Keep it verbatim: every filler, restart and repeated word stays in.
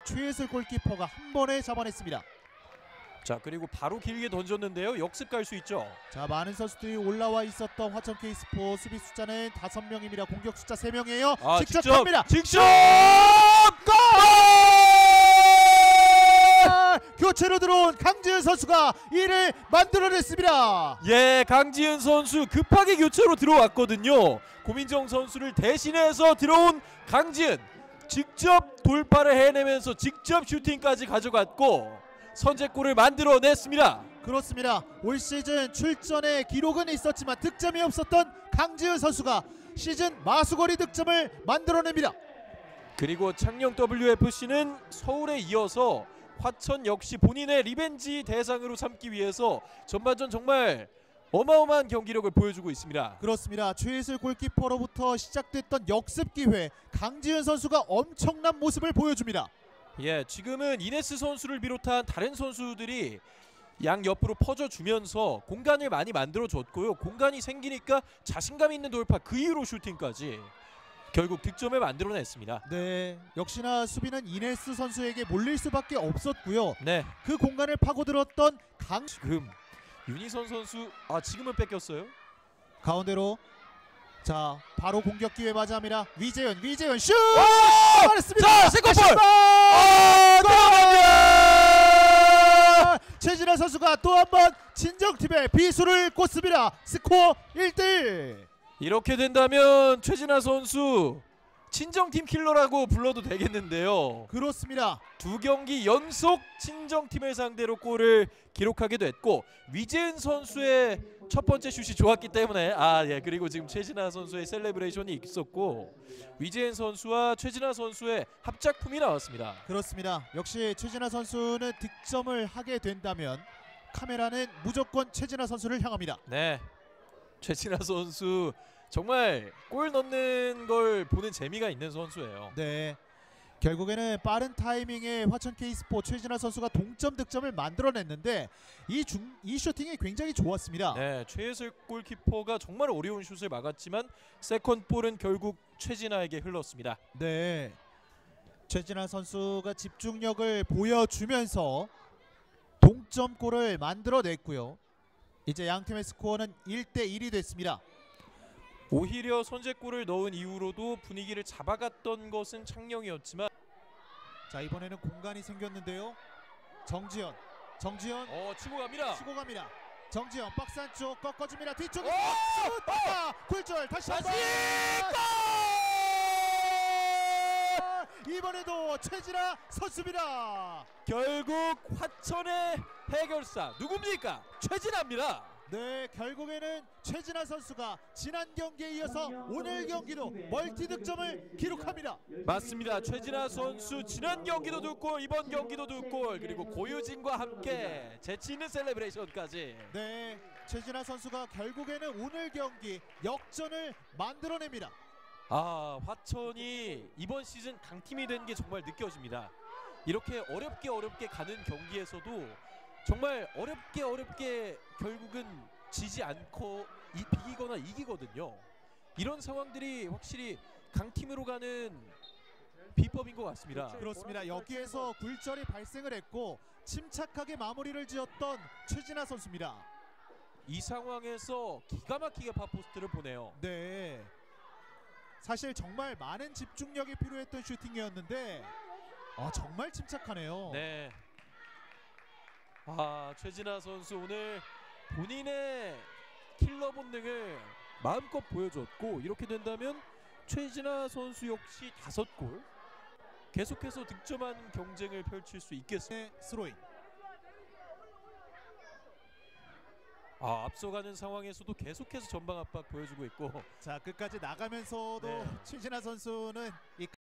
최예슬 골키퍼가 한 번에 잡아냈습니다. 자, 그리고 바로 길게 던졌는데요. 역습 갈 수 있죠. 자, 많은 선수들이 올라와 있었던 화천 K스포 수비 숫자는 다섯 명입니다. 공격 숫자 세 명이에요. 아, 직접, 직접 갑니다. 직접 골! 교체로 들어온 강지은 선수가 이를 만들어냈습니다. 예, 강지은 선수 급하게 교체로 들어왔거든요. 고민정 선수를 대신해서 들어온 강지은 직접 돌파를 해내면서 직접 슈팅까지 가져갔고 선제골을 만들어냈습니다. 그렇습니다. 올 시즌 출전의 기록은 있었지만 득점이 없었던 강지은 선수가 시즌 마수거리 득점을 만들어냅니다. 그리고 창녕 더블유에프씨는 서울에 이어서 화천 역시 본인의 리벤지 대상으로 삼기 위해서 전반전 정말 어마어마한 경기력을 보여주고 있습니다. 그렇습니다. 최예슬 골키퍼로부터 시작됐던 역습 기회, 강지은 선수가 엄청난 모습을 보여줍니다. 예, 지금은 이네스 선수를 비롯한 다른 선수들이 양 옆으로 퍼져주면서 공간을 많이 만들어줬고요. 공간이 생기니까 자신감 있는 돌파, 그 이후로 슈팅까지 결국 득점을 만들어냈습니다. 네, 역시나 수비는 이네스 선수에게 몰릴 수밖에 없었고요. 네, 그 공간을 파고들었던 강 지금 윤희선 선수 아 지금은 뺏겼어요. 가운데로 자 바로 공격 기회 맞이합니다. 위재현, 위재현 슛! 잘했습니다. 자, 세컨볼! 아, 들어갑니다. 최진아 선수가 또 한 번 친정팀의 비수를 꽂습니다. 스코어 일 대 일. 이렇게 된다면 최진아 선수 친정팀 킬러라고 불러도 되겠는데요. 그렇습니다. 두 경기 연속 친정팀을 상대로 골을 기록하게 됐고 위재은 선수의 첫 번째 슛이 좋았기 때문에 아 예 그리고 지금 최진아 선수의 셀레브레이션이 있었고 위재은 선수와 최진아 선수의 합작품이 나왔습니다. 그렇습니다. 역시 최진아 선수는 득점을 하게 된다면 카메라는 무조건 최진아 선수를 향합니다. 네, 최진아 선수 정말 골 넣는 걸 보는 재미가 있는 선수예요. 네, 결국에는 빠른 타이밍에 화천 K스포 최진아 선수가 동점 득점을 만들어냈는데 이, 중, 이 슈팅이 굉장히 좋았습니다. 네, 최예슬 골키퍼가 정말 어려운 슛을 막았지만 세컨볼은 결국 최진아에게 흘렀습니다. 네, 최진아 선수가 집중력을 보여주면서 동점골을 만들어냈고요. 이제 양팀의 스코어는 일 대 일이 됐습니다. 오히려 선제골을 넣은 이후로도 분위기를 잡아갔던 것은 창녕이었지만 자, 이번에는 공간이 생겼는데요. 정지현, 정지현 어 치고 갑니다. 치고 갑니다. 정지현 박스 안쪽 꺾어줍니다. 뒤쪽에 오! 슛! 아! 굴절 다시 한번 다시 골! 이번에도 최진아 선수입니다. 결국 화천의 해결사 누굽니까? 최진아입니다. 네, 결국에는 최진아 선수가 지난 경기에 이어서 오늘 경기도 멀티 득점을 기록합니다. 맞습니다. 최진아 선수 지난 경기도 두 골, 이번 경기도 두 골, 그리고 고유진과 함께 재치 있는 셀레브레이션까지. 네, 최진아 선수가 결국에는 오늘 경기 역전을 만들어냅니다. 아, 화천이 이번 시즌 강팀이 된 게 정말 느껴집니다. 이렇게 어렵게 어렵게 가는 경기에서도 정말 어렵게 어렵게 결국은 지지 않고 이, 비기거나 이기거든요. 이런 상황들이 확실히 강팀으로 가는 비법인 것 같습니다. 그렇습니다. 여기에서 굴절이 발생을 했고 침착하게 마무리를 지었던 최진아 선수입니다. 이 상황에서 기가 막히게 파포스트를 보내요. 네, 사실 정말 많은 집중력이 필요했던 슈팅이었는데 아, 정말 침착하네요. 네. 아, 최진아 선수 오늘 본인의 킬러 본능을 마음껏 보여줬고 이렇게 된다면 최진아 선수 역시 다섯 골 계속해서 득점하는 경쟁을 펼칠 수 있겠습니다. 네, 스로잉. 아, 앞서가는 상황에서도 계속해서 전방 압박 보여주고 있고 자, 끝까지 나가면서도 네. 최진아 선수는 이